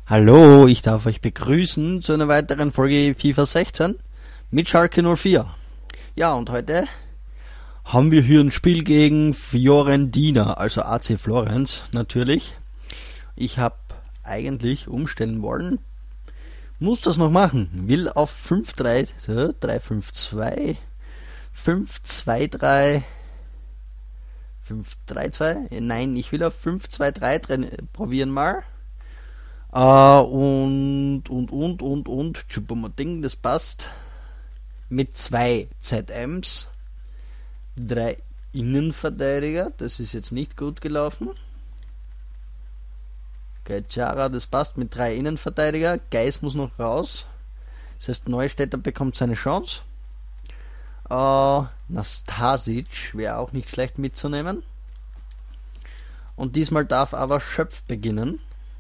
Hallo, ich darf euch begrüßen zu einer weiteren Folge FIFA 16 mit Schalke 04. Ja, und heute haben wir hier ein Spiel gegen Fiorentina, also AC Florenz natürlich. Ich habe eigentlich umstellen wollen, muss das noch machen, will auf 5-3, 3-5-2, 5-2-3, 5-3-2, nein, ich will auf 5-2-3 probieren mal. Und Choupo-Moting, das passt. Mit 2 ZMs, 3 Innenverteidiger, das ist jetzt nicht gut gelaufen. Gaetjara, das passt mit 3 Innenverteidiger. Geis muss noch raus. Das heißt, Neustädter bekommt seine Chance. Nastasic wäre auch nicht schlecht mitzunehmen. Und diesmal darf aber Schöpf beginnen.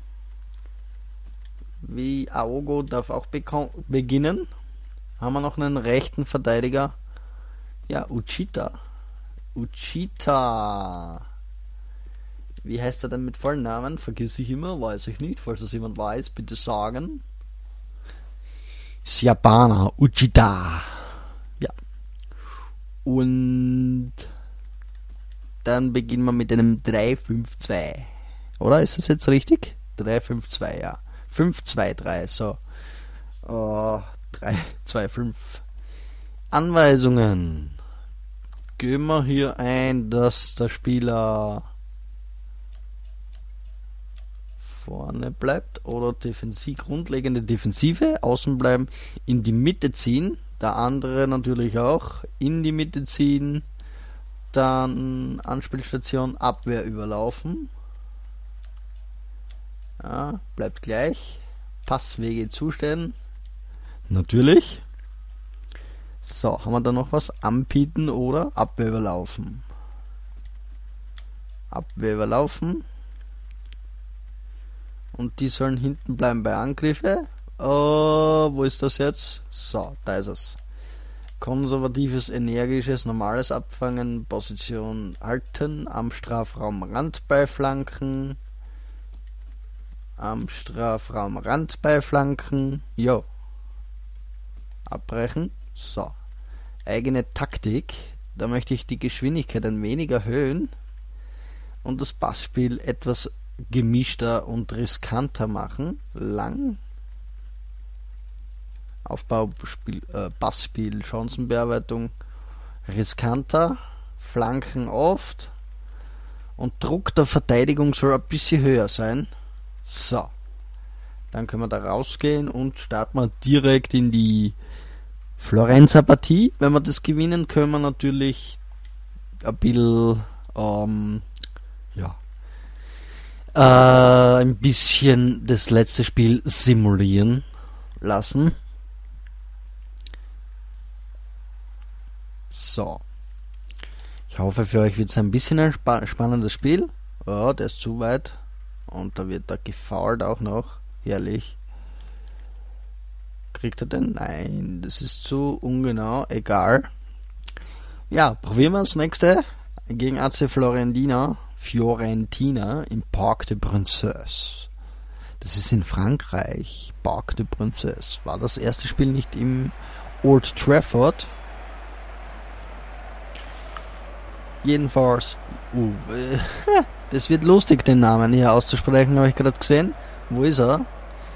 Wie Aogo darf auch beginnen. Haben wir noch einen rechten Verteidiger. Ja, Uchita. Wie heißt er denn mit vollen Namen? Vergiss ich immer, weiß ich nicht. Falls das jemand weiß, bitte sagen. Siabana, Uchita. Ja. Und dann beginnen wir mit einem 3-5-2. Oder ist das jetzt richtig? 3-5-2, ja. 5-2-3, so. 3-2-5. Anweisungen. Geben wir hier ein, dass der Spieler vorne bleibt oder grundlegende Defensive, außen bleiben, in die Mitte ziehen, der andere natürlich auch, in die Mitte ziehen, dann Anspielstation, Abwehr überlaufen. Ja, bleibt gleich. Passwege zustellen. Natürlich. So, haben wir da noch was? Anbieten oder Abwehr überlaufen? Abwehr überlaufen. Und die sollen hinten bleiben bei Angriffe. Wo ist das jetzt? So, da ist es. Konservatives, energisches, normales Abfangen. Position halten. Am Strafraumrand bei Flanken. Am Strafraumrand bei Flanken. Jo. Abbrechen. So. Eigene Taktik. Da möchte ich die Geschwindigkeit ein wenig erhöhen und das Passspiel etwas gemischter und riskanter machen. Lang. Aufbauspiel, Passspiel, Chancenbearbeitung riskanter. Flanken oft. Und Druck der Verteidigung soll ein bisschen höher sein. So, dann können wir da rausgehen und starten wir direkt in die Florenzer Partie. Wenn wir das gewinnen, können wir natürlich ein bisschen ein bisschen das letzte Spiel simulieren lassen. So, ich hoffe, für euch wird es ein bisschen ein spannendes Spiel. Oh, der ist zu weit. Und da wird er gefoult auch noch. Herrlich. Kriegt er den? Nein, das ist zu ungenau. Egal. Ja, probieren wir das nächste. Gegen AC Fiorentina im Parc des Princes. Das ist in Frankreich. Parc des Princes. War das erste Spiel nicht im Old Trafford? Jedenfalls. Das wird lustig, den Namen hier auszusprechen, habe ich gerade gesehen. Wo ist er?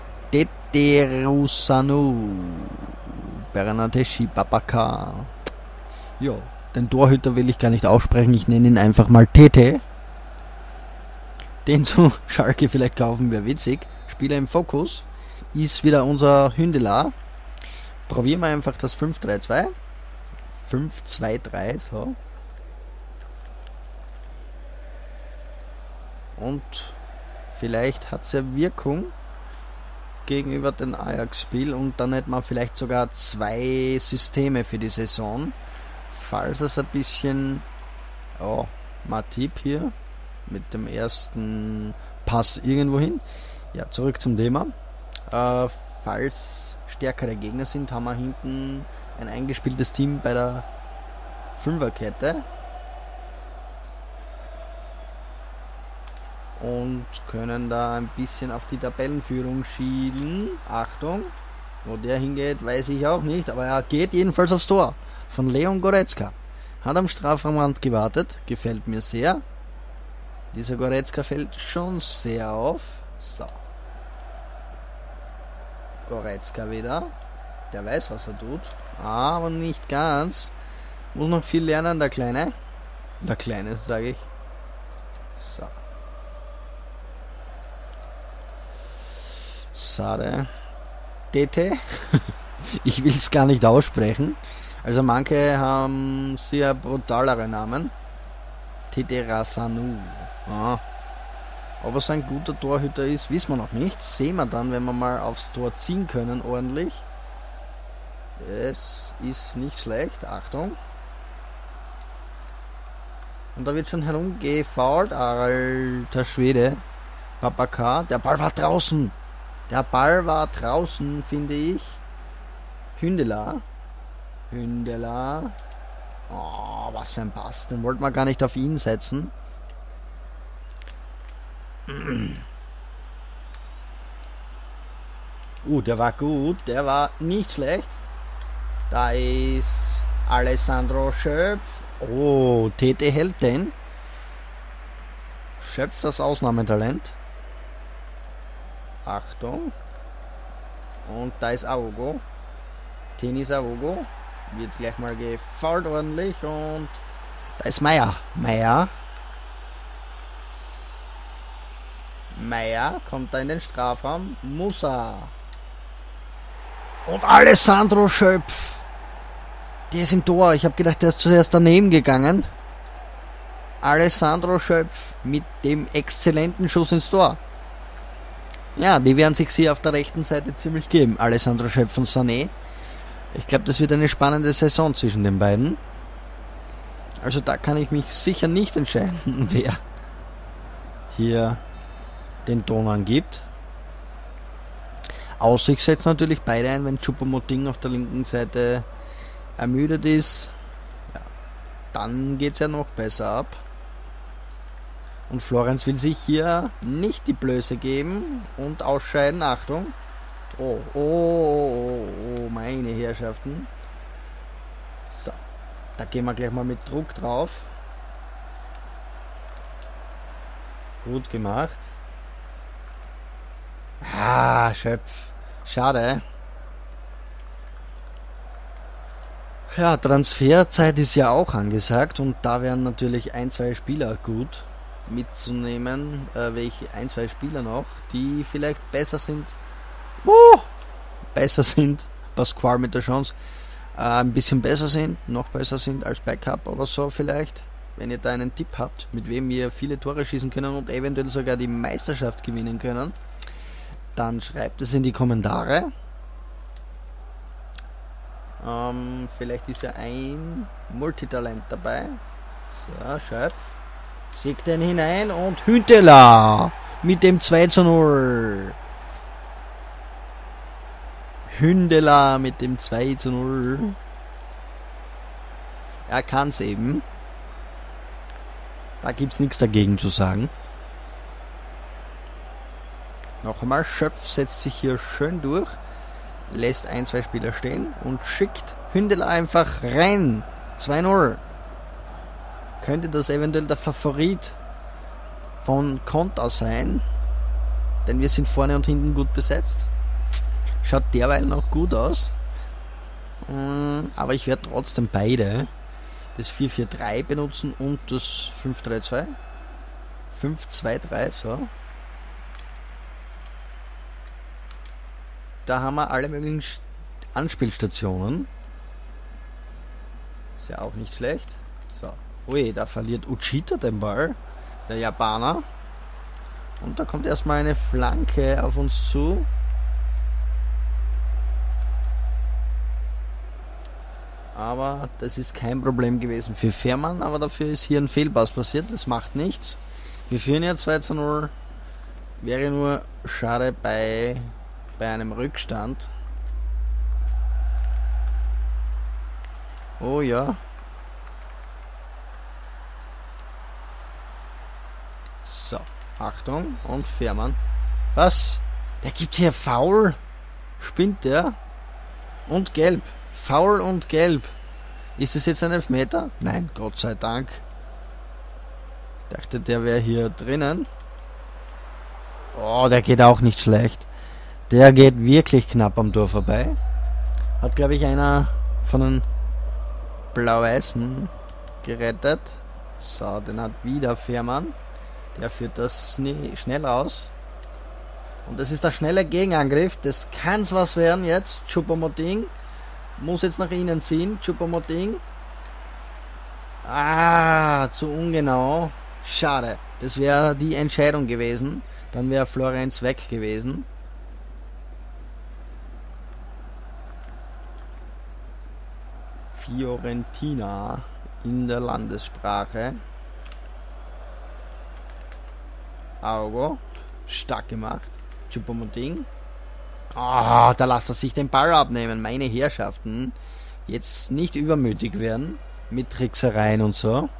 Teterusanu Bernadeschi Babaka. Ja, den Torhüter will ich gar nicht aussprechen, ich nenne ihn einfach mal Tete. Den zu Schalke vielleicht kaufen wäre witzig. Spieler im Fokus ist wieder unser Hündela. Probieren wir einfach das 5-3-2. 5-2-3, so. Und vielleicht hat es ja Wirkung gegenüber dem Ajax-Spiel und dann hätte man vielleicht sogar 2 Systeme für die Saison. Falls es ein bisschen Matip hier mit dem ersten Pass irgendwo hin. Ja, zurück zum Thema. Falls stärkere Gegner sind, haben wir hinten ein eingespieltes Team bei der Fünferkette. und können da ein bisschen auf die Tabellenführung schielen. Achtung, wo der hingeht, weiß ich auch nicht, aber er geht jedenfalls aufs Tor von Leon Goretzka. Hat am Strafraumrand gewartet, gefällt mir sehr. Dieser Goretzka fällt schon sehr auf. So. Goretzka wieder. Der weiß, was er tut. Aber nicht ganz. Muss noch viel lernen, der Kleine. Der Kleine, sage ich. So. Sade. Tete. Ich will es gar nicht aussprechen. Also manche haben sehr brutalere Namen. Tete Rasanu. Ah. Ob er so ein guter Torhüter ist, wissen wir noch nicht. Sehen wir dann, wenn wir mal aufs Tor ziehen können, ordentlich. Es ist nicht schlecht. Achtung. Und da wird schon herumgefault. Alter Schwede. Papaka. Der Ball war draußen. Der Ball war draußen, finde ich. Hündela. Hündela. Oh, was für ein Pass. Den wollten wir gar nicht auf ihn setzen. Der war gut. Der war nicht schlecht. Da ist Alessandro Schöpf. Oh, Tete hält den. Schöpf, das Ausnahmetalent. Achtung. Und da ist Aogo. Tenis Aogo. Wird gleich mal gefault ordentlich. Und da ist Meier. Meier kommt da in den Strafraum. Musa. Und Alessandro Schöpf. Der ist im Tor. Ich habe gedacht, der ist zuerst daneben gegangen. Alessandro Schöpf mit dem exzellenten Schuss ins Tor. Ja, die werden sich hier auf der rechten Seite ziemlich geben. Alessandro Schöpf und Sané. Ich glaube, das wird eine spannende Saison zwischen den beiden. Also da kann ich mich sicher nicht entscheiden, wer hier den Ton angibt. Außer ich setze natürlich beide ein, wenn Choupo-Moting auf der linken Seite ermüdet ist. Ja, dann geht es ja noch besser ab. Und Florenz will sich hier nicht die Blöße geben und ausscheiden. Achtung. Oh, meine Herrschaften. So, da gehen wir gleich mal mit Druck drauf. Gut gemacht. Schöpf. Schade. Ja, Transferzeit ist ja auch angesagt und da wären natürlich ein, zwei Spieler gut mitzunehmen. Welche ein, zwei Spieler noch, die vielleicht besser sind. Pasquale mit der Chance. Ein bisschen besser sind, noch besser sind als Backup oder so vielleicht. Wenn ihr da einen Tipp habt, mit wem ihr viele Tore schießen können und eventuell sogar die Meisterschaft gewinnen können, dann schreibt es in die Kommentare. Vielleicht ist ja ein Multitalent dabei. So, Schöpf. Schickt den hinein und Hündela mit dem 2:0. Hündela mit dem 2:0. Er kann es eben. Da gibt es nichts dagegen zu sagen. Noch einmal, Schöpf setzt sich hier schön durch, lässt ein, zwei Spieler stehen und schickt Hündela einfach rein. 2:0. Könnte das eventuell der Favorit von Konter sein, denn wir sind vorne und hinten gut besetzt. Schaut derweil noch gut aus, aber ich werde trotzdem beide, das 4-4-3 benutzen und das 5-3-2. 5-2-3, so. Da haben wir alle möglichen Anspielstationen. Ist ja auch nicht schlecht. So. Ui, da verliert Uchita den Ball, der Japaner. Und da kommt erstmal eine Flanke auf uns zu. Aber das ist kein Problem gewesen für Fährmann, aber dafür ist hier ein Fehlpass passiert, das macht nichts. Wir führen ja 2:0. Wäre nur schade bei einem Rückstand. Oh ja. So, Achtung, und Fährmann. Was? Der gibt hier Foul? Spinnt der? Und gelb. Foul und gelb. Ist das jetzt ein Elfmeter? Nein, Gott sei Dank. Ich dachte, der wäre hier drinnen. Oh, der geht auch nicht schlecht. Der geht wirklich knapp am Tor vorbei. Hat, glaube ich, einer von den Blau-Weißen gerettet. So, den hat wieder Fährmann. Der führt das schnell raus. Und das ist der schnelle Gegenangriff. Das kann's was werden jetzt. Choupo-Moting muss jetzt nach innen ziehen. Choupo-Moting. Zu ungenau. Schade. Das wäre die Entscheidung gewesen. Dann wäre Florenz weg gewesen. Fiorentina in der Landessprache. Augo. Stark gemacht. Choupo-Moting. Da lässt er sich den Ball abnehmen. Meine Herrschaften. Jetzt nicht übermütig werden. Mit Tricksereien und so.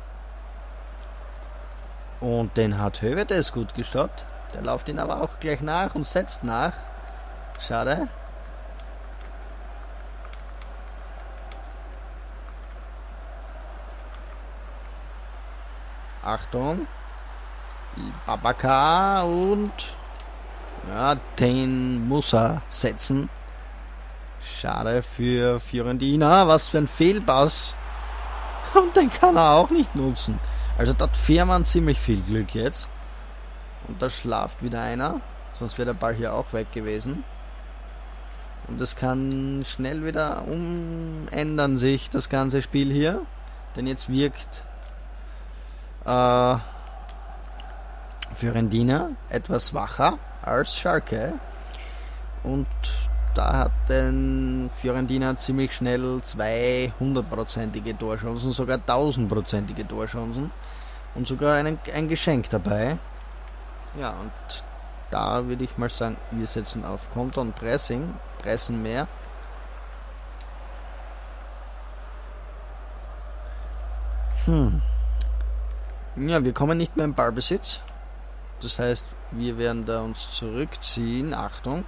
Und den hat Hövedes gut gestoppt. Der läuft ihn aber auch gleich nach und setzt nach. Schade. Achtung. Babacar und den muss er setzen. Schade für Fiorentina. Was für ein Fehlpass. Und den kann er auch nicht nutzen. Also da hat Fährmann ziemlich viel Glück jetzt. Und da schlaft wieder einer. Sonst wäre der Ball hier auch weg gewesen. Und es kann schnell wieder umändern sich das ganze Spiel hier. Denn jetzt wirkt Fiorentina etwas wacher als Schalke. Und da hat den Fiorentina ziemlich schnell 200-prozentige Torchancen, sogar 1000-prozentige Torchancen und sogar ein Geschenk dabei. Ja, und da würde ich mal sagen, wir setzen auf Konter und Pressing, pressen mehr. Ja, wir kommen nicht mehr im Ballbesitz. Das heißt, wir werden da uns zurückziehen. Achtung.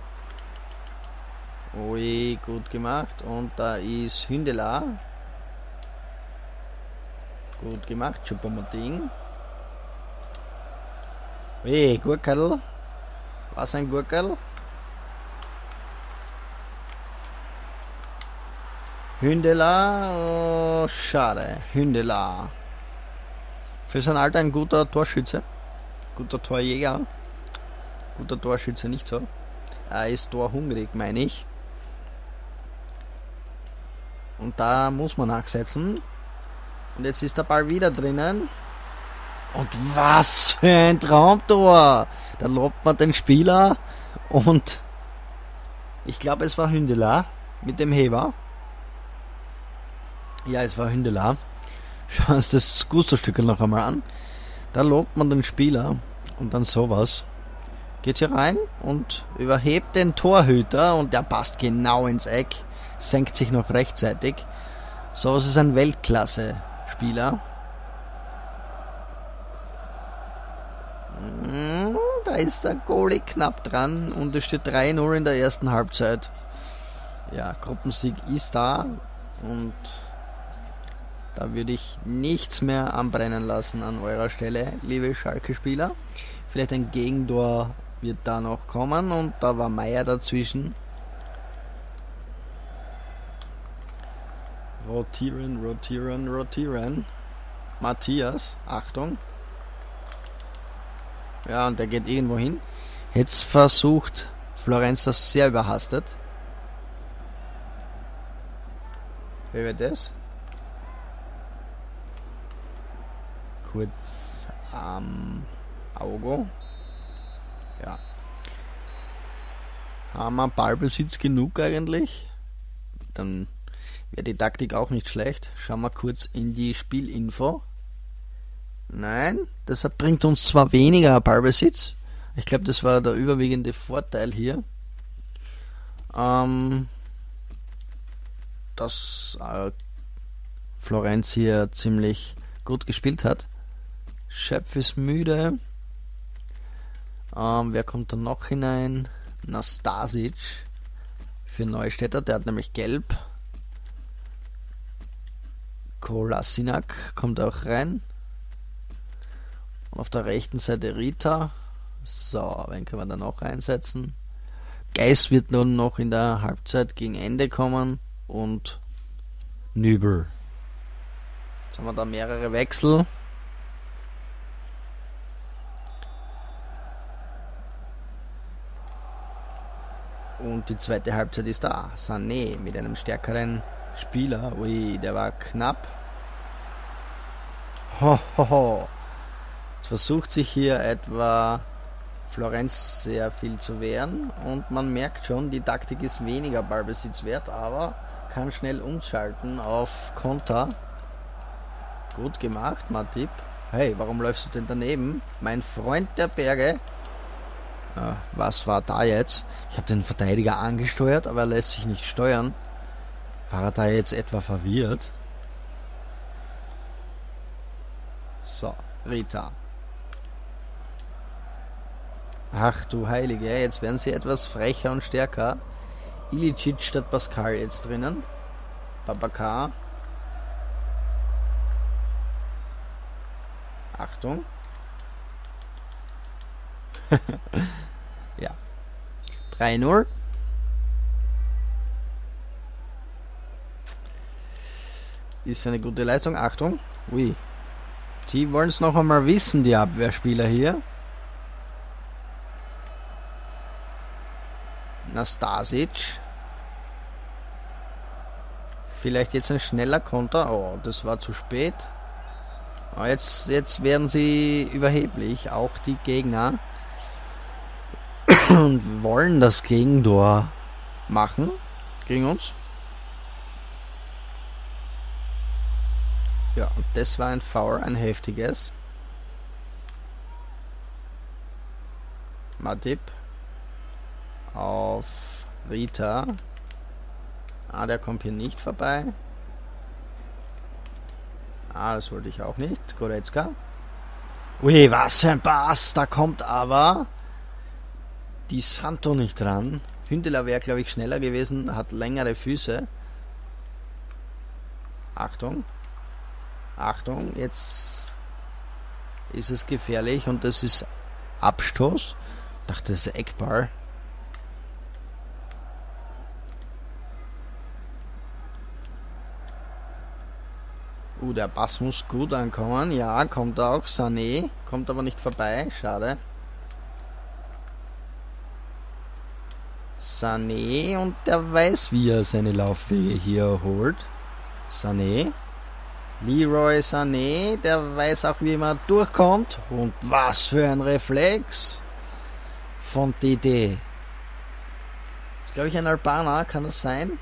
Ui, gut gemacht. Und da ist Hündela. Gut gemacht. Choupo-Moting. Ui, Gurkel. Was ein Gurkel? Hündela. Oh, schade. Hündela. Für sein Alter ein guter Torschütze. Guter Torjäger. Guter Torschütze nicht so. Er ist torhungrig, meine ich. Und da muss man nachsetzen. Und jetzt ist der Ball wieder drinnen. Und was für ein Traumtor! Da lobt man den Spieler. Und ich glaube, es war Hündela mit dem Heber. Ja, es war Hündela. Schauen wir uns das Gusto-Stück noch einmal an. Da lobt man den Spieler. Und dann sowas. Geht hier rein und überhebt den Torhüter. Und der passt genau ins Eck. Senkt sich noch rechtzeitig. Sowas ist ein Weltklasse-Spieler. Da ist der Goalie knapp dran und es steht 3-0 in der ersten Halbzeit. Ja, Gruppensieg ist da und da würde ich nichts mehr anbrennen lassen an eurer Stelle, liebe Schalke-Spieler. Vielleicht ein Gegentor wird da noch kommen und da war Meier dazwischen. Rotieren. Matthias, Achtung. Ja, und der geht irgendwo hin. Jetzt versucht Florenz das sehr überhastet. Wie wird das? Kurz am Auge. Ja. Haben wir Ballbesitz genug eigentlich? Dann wäre die Taktik auch nicht schlecht. Schauen wir kurz in die Spielinfo. Nein, deshalb bringt uns zwar weniger Ballbesitz. Ich glaube, das war der überwiegende Vorteil hier. Dass Florenz hier ziemlich gut gespielt hat. Schöpf ist müde. Wer kommt dann noch hinein? Nastasic für Neustädter, der hat nämlich gelb. Kolasinac kommt auch rein. Und auf der rechten Seite Rita. So, wen können wir da noch einsetzen? Geis wird nun noch in der Halbzeit gegen Ende kommen und Nübel. Jetzt haben wir da mehrere Wechsel. Und die zweite Halbzeit ist da. Sané mit einem stärkeren Spieler. Ui, der war knapp. Ho, ho, ho. Jetzt versucht sich hier etwa Florenz sehr viel zu wehren. Und man merkt schon, die Taktik ist weniger Ballbesitz wert, aber kann schnell umschalten auf Konter. Gut gemacht, Matip. Hey, warum läufst du denn daneben? Mein Freund der Berge. Was war da jetzt? Ich habe den Verteidiger angesteuert, aber er lässt sich nicht steuern. War er da jetzt etwa verwirrt? So, Rita. Ach du Heilige, jetzt werden sie etwas frecher und stärker. Ilicic statt Pascal jetzt drinnen. Babacar. Achtung. Ja. 3-0. Ist eine gute Leistung. Achtung. Ui. Die wollen es noch einmal wissen, die Abwehrspieler hier. Nastasic. Vielleicht jetzt ein schneller Konter. Oh, das war zu spät. Oh, jetzt werden sie überheblich, auch die Gegner. Und wollen das Gegentor machen gegen uns. Ja, und das war ein Foul, ein heftiges. Matip auf Rita. Der kommt hier nicht vorbei. Das wollte ich auch nicht. Goretzka. Ui, was für ein Pass. Da kommt aber die Santo nicht dran. Hündeler wäre, glaube ich, schneller gewesen. Hat längere Füße. Achtung. Achtung, jetzt ist es gefährlich und das ist Abstoß. Ich dachte, das ist Eckball. Der Pass muss gut ankommen. Ja, kommt auch. Sané. Kommt aber nicht vorbei. Schade. Sané. Und der weiß, wie er seine Laufwege hier holt. Sané. Leroy Sané. Der weiß auch, wie man durchkommt. Und was für ein Reflex von DD. Ist, glaube ich, ein Albaner. Kann das sein?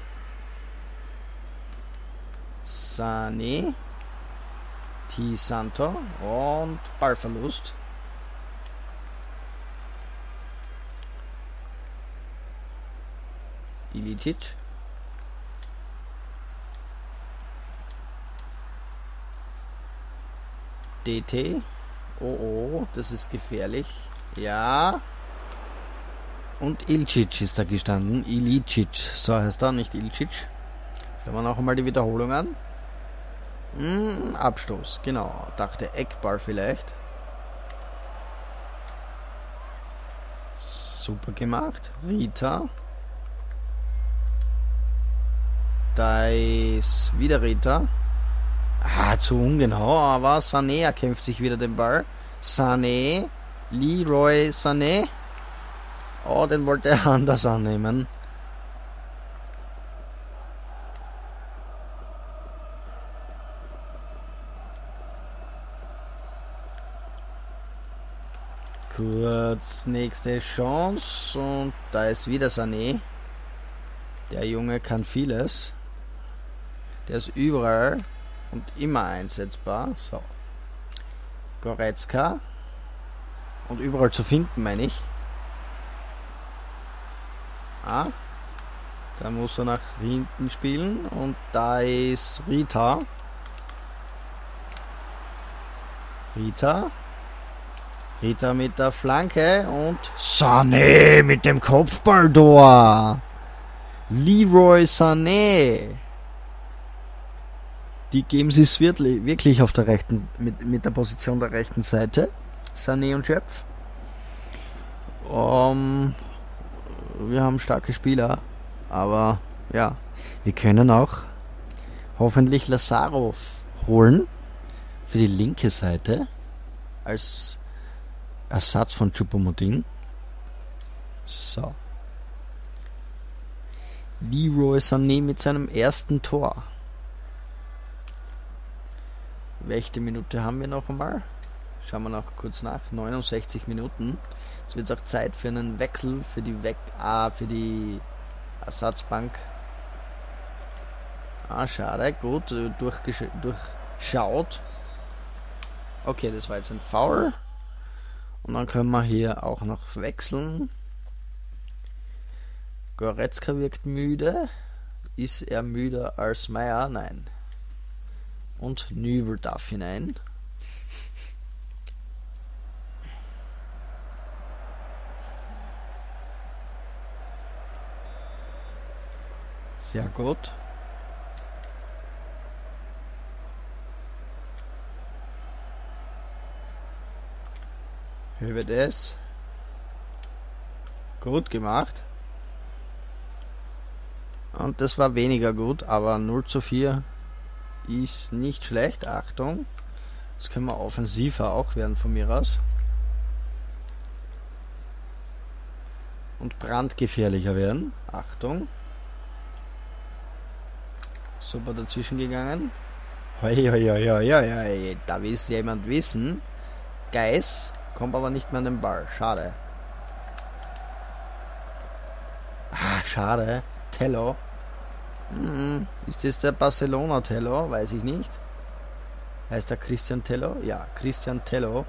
Sané. T. Santo und Ballverlust. Ilicic. DT. Oh, das ist gefährlich. Ja. Und Ilicic ist da gestanden. Ilicic. So heißt er, nicht Ilicic. Schauen wir noch einmal die Wiederholung an. Abstoß, genau. Dachte Eckball vielleicht. Super gemacht. Rita. Da ist wieder Rita. Zu ungenau, aber Sané erkämpft sich wieder den Ball. Sané. Leroy Sané. Oh, den wollte er anders annehmen. Kurz nächste Chance und da ist wieder Sané. Der Junge kann vieles. Der ist überall und immer einsetzbar. So. Goretzka. Und überall zu finden, meine ich. Da muss er nach hinten spielen und da ist Rita. Rita. Rita mit der Flanke und Sané mit dem Kopfballtor. Leroy Sané. Die geben sie es wirklich auf der rechten, mit der Position der rechten Seite. Sané und Schöpf. Wir haben starke Spieler, aber ja, wir können auch hoffentlich Lazarov holen für die linke Seite als Ersatz von Choupo-Moting. So. Leroy Sané mit seinem ersten Tor. Welche Minute haben wir noch einmal? Schauen wir noch kurz nach. 69 Minuten. Jetzt wird es auch Zeit für einen Wechsel für die Ersatzbank. Schade. Gut, durchschaut. Okay, das war jetzt ein Foul. Und dann können wir hier auch noch wechseln. Goretzka wirkt müde. Ist er müder als Meier? Nein. Und Nübel darf hinein. Sehr gut. Hövedes. Gut gemacht. Und das war weniger gut, aber 0:4 ist nicht schlecht. Achtung. Jetzt können wir offensiver auch werden von mir aus. Und brandgefährlicher werden. Achtung. Super dazwischen gegangen. Hoi, hoi, hoi, hoi, hoi. Da will jemand wissen. Geis kommt aber nicht mehr an den Ball. Schade. Schade. Tello. Ist das der Barcelona Tello? Weiß ich nicht. Heißt der Christian Tello? Ja, Christian Tello.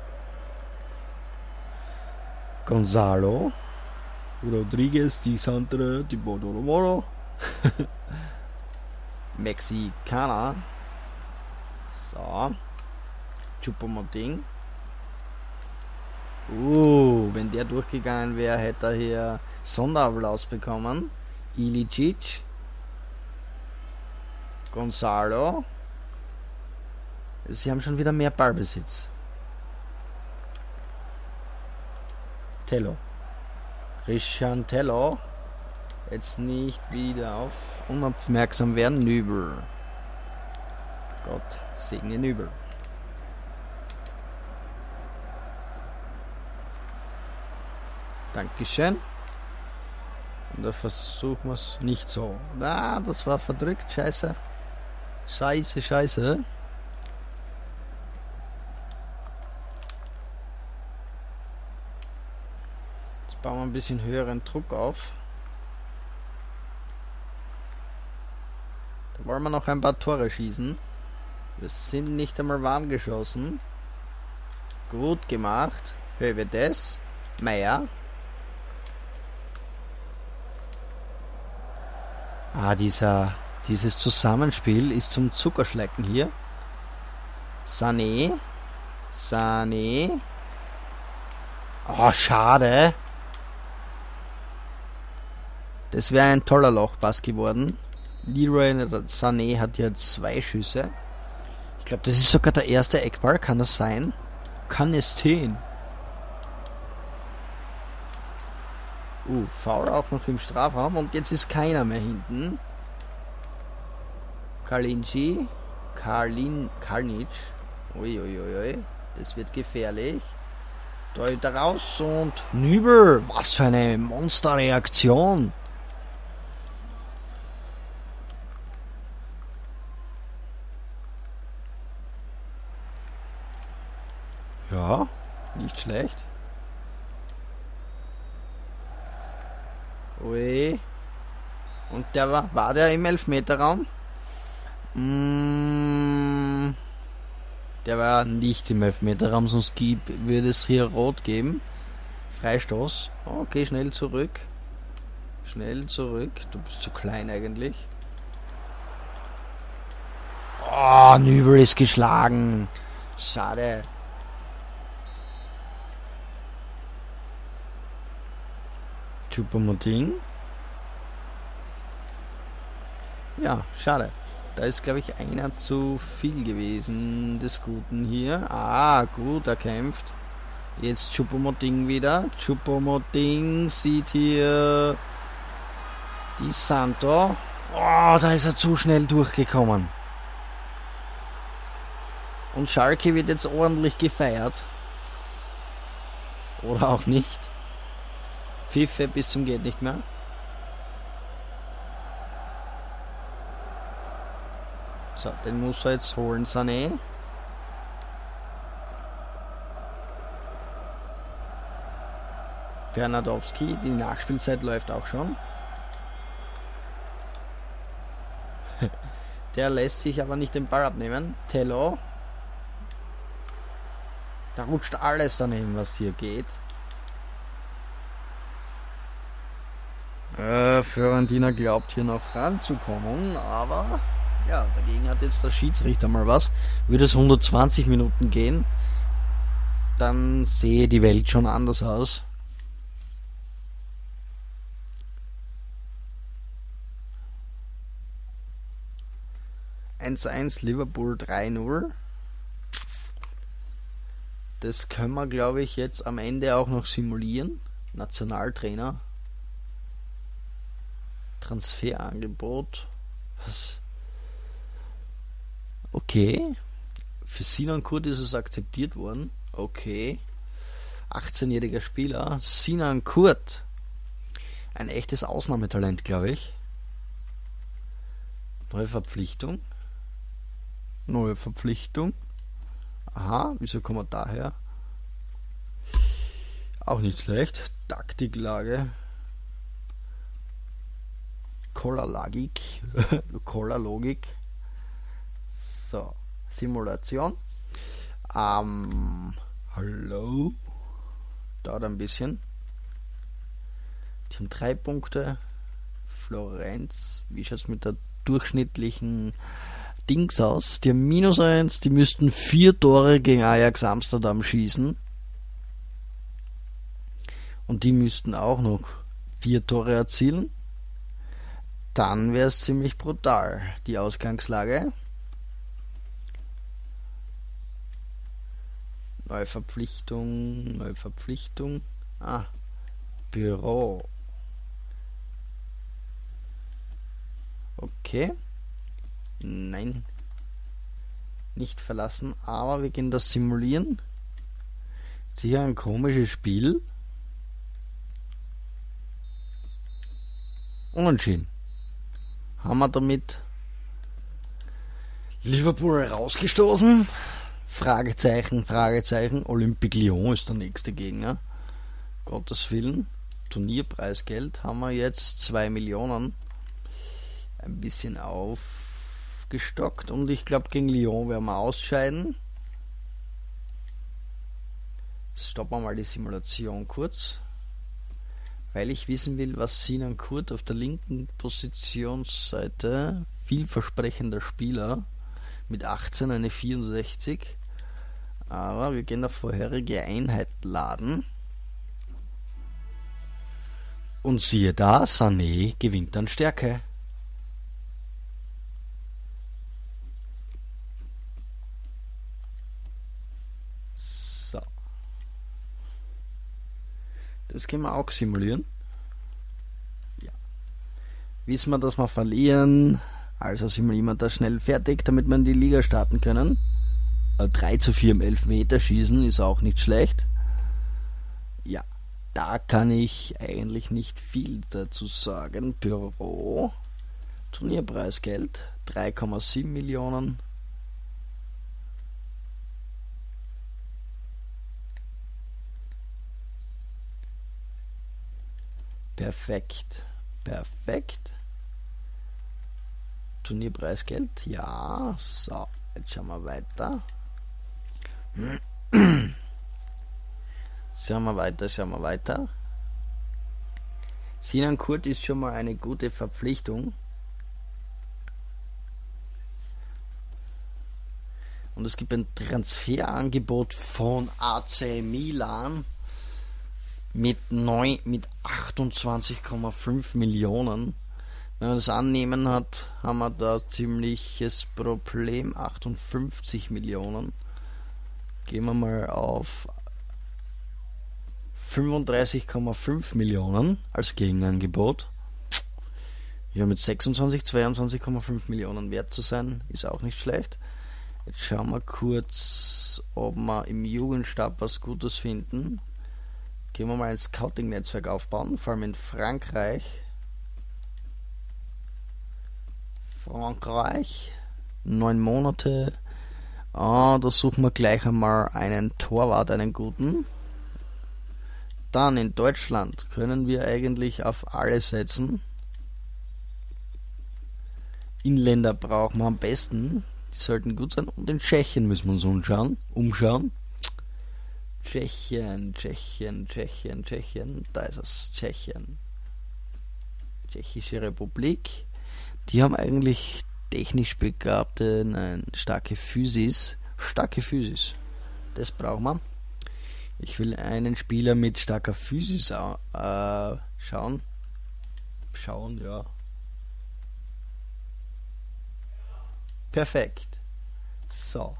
Gonzalo. Rodriguez, Di Santre, Di Bodoro. Mexikaner. So. Choupo-Moting. Wenn der durchgegangen wäre, hätte er hier Sonderapplaus bekommen. Ilicic. Gonzalo. Sie haben schon wieder mehr Ballbesitz. Tello. Christian Tello. Jetzt nicht wieder auf unaufmerksam werden. Nübel. Gott segne Nübel. Dankeschön. Und da versuchen wir es nicht so. Das war verdrückt. Scheiße. Scheiße. Jetzt bauen wir ein bisschen höheren Druck auf. Da wollen wir noch ein paar Tore schießen. Wir sind nicht einmal warm geschossen. Gut gemacht. Hövedes. Meier. Dieses Zusammenspiel ist zum Zuckerschlecken hier. Sané. Schade. Das wäre ein toller Lochpass geworden. Leroy Sané hat hier 2 Schüsse. Ich glaube, das ist sogar der erste Eckball. Kann das sein? Kann es stehen? Foul auch noch im Strafraum und jetzt ist keiner mehr hinten. Kalinic. Uiuiui. Das wird gefährlich. Da wieder raus und Nübel. Was für eine Monsterreaktion. Ja, nicht schlecht. Ui. Und der war der im Elfmeterraum? Der war nicht im Elfmeterraum, sonst würde es hier rot geben. Freistoß. Okay, schnell zurück. Du bist zu klein eigentlich. Nübel ist geschlagen. Schade. Choupo-Moting. Ja, schade. Da ist, glaube ich, einer zu viel gewesen des Guten hier. Ah, gut, er kämpft. Jetzt Choupo-Moting wieder. Choupo-Moting sieht hier die Santo. Oh, da ist er zu schnell durchgekommen. Und Schalke wird jetzt ordentlich gefeiert. Oder auch nicht. Pfiffe bis zum geht nicht mehr. So, den muss er jetzt holen, Sané. Bernardowski, die Nachspielzeit läuft auch schon. Der lässt sich aber nicht den Ball abnehmen. Tello. Da rutscht alles daneben, was hier geht. Fiorentina glaubt hier noch ranzukommen, aber ja, dagegen hat jetzt der Schiedsrichter mal was. Würde es 120 Minuten gehen, dann sehe die Welt schon anders aus. Liverpool 3-0. Das können wir, glaube ich, jetzt am Ende auch noch simulieren. Nationaltrainer. Transferangebot. Was? Okay. Für Sinan Kurt ist es akzeptiert worden. Okay. 18-jähriger Spieler. Sinan Kurt. Ein echtes Ausnahmetalent, glaube ich. Neue Verpflichtung. Aha, wieso kommen wir daher? Auch nicht schlecht. Taktiklage. Collar-Logik. Collar-Logik. So, Simulation. Hallo. Dauert ein bisschen. Die haben 3 Punkte. Florenz. Wie schaut es mit der durchschnittlichen Dings aus? Die haben -1. Die müssten 4 Tore gegen Ajax Amsterdam schießen. Und die müssten auch noch 4 Tore erzielen. Dann wäre es ziemlich brutal, die Ausgangslage. Neue Verpflichtung. Büro. Okay. Nein. Nicht verlassen, aber wir gehen das simulieren. Sicher ein komisches Spiel. Unentschieden. Haben wir damit Liverpool rausgestoßen? Fragezeichen. Olympique Lyon ist der nächste Gegner. Gottes Willen. Turnierpreisgeld haben wir jetzt 2 Millionen. Ein bisschen aufgestockt und ich glaube gegen Lyon werden wir ausscheiden. Stoppen wir mal die Simulation kurz, weil ich wissen will, was Sinan Kurt auf der linken Positionsseite, vielversprechender Spieler, mit 18 eine 64. Aber wir gehen auf vorherige Einheit laden. Und siehe da, Sané gewinnt an Stärke. So. Das können wir auch simulieren. Ja. Wissen wir, dass wir verlieren. Also simulieren wir das schnell fertig, damit wir in die Liga starten können. 3:4 im Elfmeterschießen ist auch nicht schlecht. Ja. Da kann ich eigentlich nicht viel dazu sagen. Büro, Turnierpreisgeld 3,7 Millionen. Perfekt. Turnierpreisgeld, ja. So, jetzt schauen wir weiter. Schauen wir weiter. Sinan Kurt ist schon mal eine gute Verpflichtung. Und es gibt ein Transferangebot von AC Milan. mit 28,5 Millionen. Wenn man das annehmen hat, haben wir da ziemliches Problem. 58 Millionen. Gehen wir mal auf 35,5 Millionen als Gegenangebot. Ja, mit 26, 22,5 Millionen wert zu sein, ist auch nicht schlecht. Jetzt schauen wir kurz, ob wir im Jugendstab was Gutes finden. Gehen wir mal ein Scouting-Netzwerk aufbauen, vor allem in Frankreich. Frankreich, 9 Monate. Da suchen wir gleich einmal einen Torwart, einen guten. Dann in Deutschland können wir eigentlich auf alle setzen. Inländer brauchen wir am besten, die sollten gut sein. Und in Tschechien müssen wir uns umschauen. Tschechien, da ist es, Tschechien. Tschechische Republik. Die haben eigentlich technisch Begabte, nein, starke Physis. Das brauchen wir. Ich will einen Spieler mit starker Physis schauen, ja. Perfekt. So.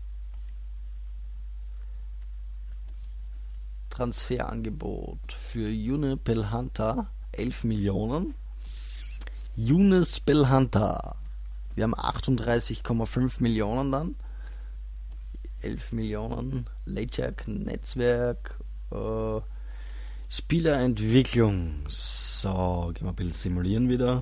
Transferangebot für Younes Belhanda 11 Millionen. Younes Belhanda. Wir haben 38,5 Millionen dann. 11 Millionen. Lejak Netzwerk. Spielerentwicklung. So, gehen wir ein bisschen simulieren wieder.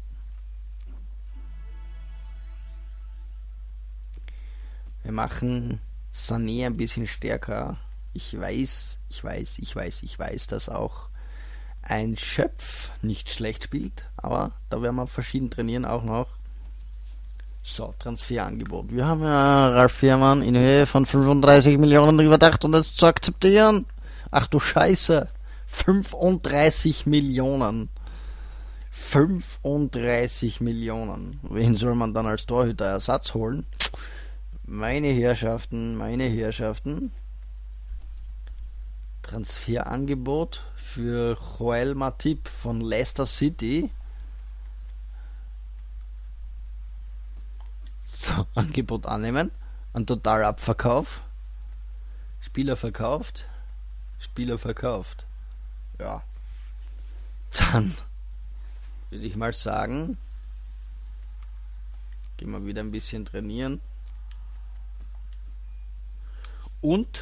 Wir machen Sané ein bisschen stärker. Ich weiß, dass auch ein Schöpf nicht schlecht spielt, aber da werden wir verschieden trainieren auch noch. So, Transferangebot. Wir haben ja Ralf Fährmann in Höhe von 35 Millionen überdacht und das zu akzeptieren. Ach du Scheiße. 35 Millionen. 35 Millionen. Wen soll man dann als Torhüter Ersatz holen? Meine Herrschaften. Transferangebot für Joel Matip von Leicester City. So, Angebot annehmen. Ein Totalabverkauf. Spieler verkauft. Ja. Dann würde ich mal sagen, gehen wir wieder ein bisschen trainieren. Und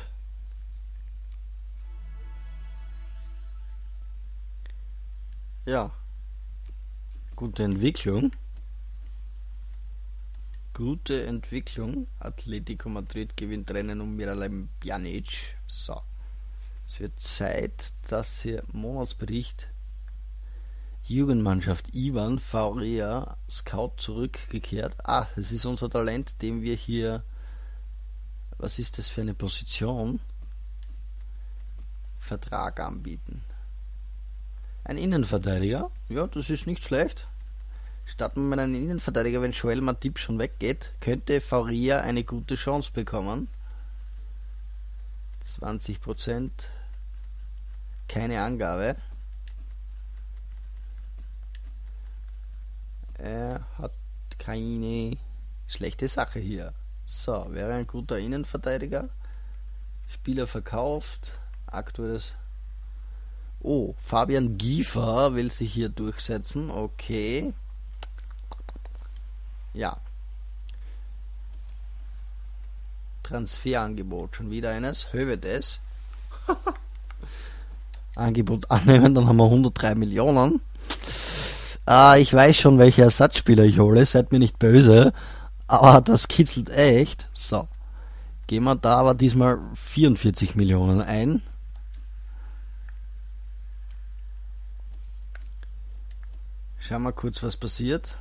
ja, gute Entwicklung. Atletico Madrid gewinnt Rennen um Miralem Pjanic. So. Es wird Zeit, dass hier Monatsbericht Jugendmannschaft Ivan Fauria Scout zurückgekehrt. Das ist unser Talent, dem wir hier. Was ist das für eine Position? Vertrag anbieten. Ein Innenverteidiger? Ja, das ist nicht schlecht. Starten wir mit einem Innenverteidiger, wenn Joel Matip schon weggeht, könnte Fauria eine gute Chance bekommen. 20%. Keine Angabe. Er hat keine schlechte Sache hier. So, wäre ein guter Innenverteidiger. Spieler verkauft. Aktuelles. Oh, Fabian Giefer will sich hier durchsetzen. Okay. Ja. Transferangebot. Schon wieder eines. Hövedes. Angebot annehmen, dann haben wir 103 Millionen. Ich weiß schon, welche Ersatzspieler ich hole. Seid mir nicht böse. Aber das kitzelt echt. So. Gehen wir da aber diesmal 44 Millionen ein. Schauen wir kurz, was passiert.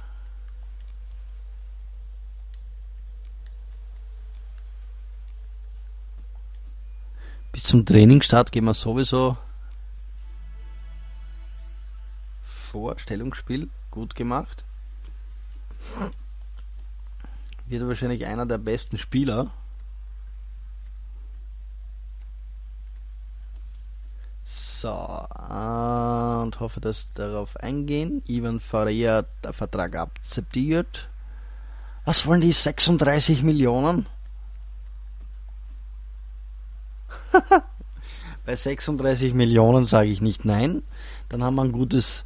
Bis zum Trainingsstart gehen wir sowieso vor. Stellungsspiel, gut gemacht. Wird wahrscheinlich einer der besten Spieler. So, und hoffe, dass Sie darauf eingehen. Ivan Faria hat den Vertrag akzeptiert. Was wollen die 36 Millionen? Bei 36 Millionen sage ich nicht nein. Dann haben wir ein gutes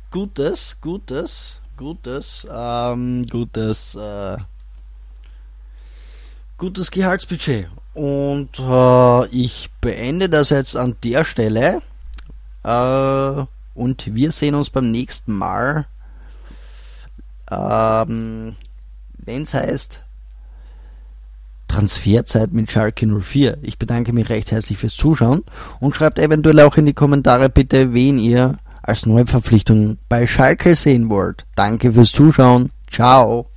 Gehaltsbudget. Und ich beende das jetzt an der Stelle. Und wir sehen uns beim nächsten Mal. Wenn es heißt Transferzeit mit Schalke 04. Ich bedanke mich recht herzlich fürs Zuschauen und schreibt eventuell auch in die Kommentare bitte, wen ihr als Neuverpflichtung bei Schalke sehen wollt. Danke fürs Zuschauen. Ciao.